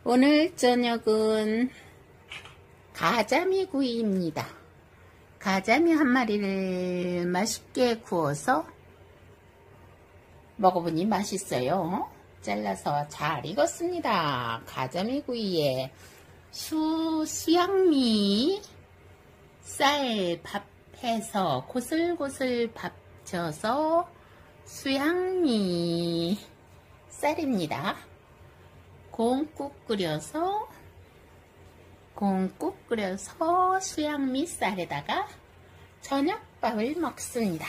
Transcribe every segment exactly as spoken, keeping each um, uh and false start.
오늘 저녁은 가자미 구이입니다. 가자미 한 마리를 맛있게 구워서 먹어보니 맛있어요. 잘라서 잘 익었습니다. 가자미 구이에 수, 수양미 쌀 밥해서 고슬고슬 밥 져서 수양미 쌀입니다. 콩국 끓여서 콩국 끓여서 수양미 쌀에다가 저녁밥을 먹습니다.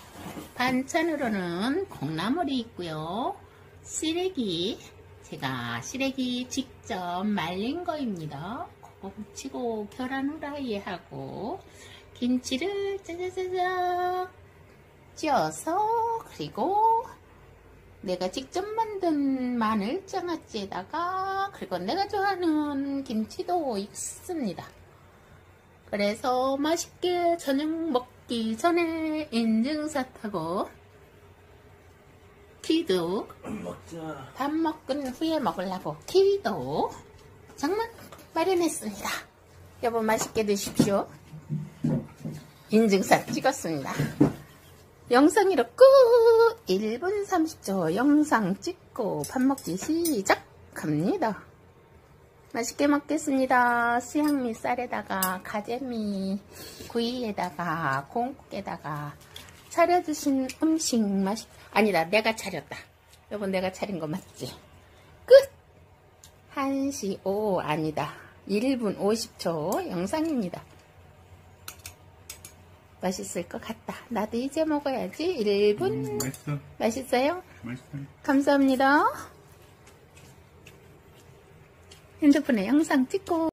반찬으로는 콩나물이 있고요. 시래기, 제가 시래기 직접 말린 거입니다. 그거 묻히고 계란 후라이 하고 김치를 짜자자자 쪄서, 그리고 내가 직접 만든 마늘 장아찌에다가, 그리고 내가 좋아하는 김치도 있습니다. 그래서 맛있게 저녁 먹기 전에 인증사 타고 키위도 먹자. 밥 먹은 후에 먹으려고 키위도 정말 마련했습니다. 여보 맛있게 드십시오. 인증사 찍었습니다. 영상이로 끝! 일 분 삼십 초 영상 찍고 밥 먹기 시작합니다. 맛있게 먹겠습니다. 수양미 쌀에다가 가재미 구이에다가 콩국에다가 차려주신 음식 맛이, 아니다, 내가 차렸다. 여보 내가 차린 거 맞지? 끝! 한 시 오, 아니다, 일 분 오십 초 영상입니다. 맛있을 것 같다. 나도 이제 먹어야지. 일 분. 음, 맛있어. 맛있어요? 맛있어. 감사합니다. 핸드폰에 영상 찍고